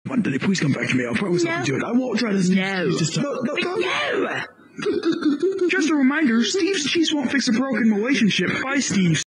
Daddy, please come back to me. I'll promise I'll do it. I won't try to... No. Just a reminder, Steve's cheese won't fix a broken relationship. Bye, Steve.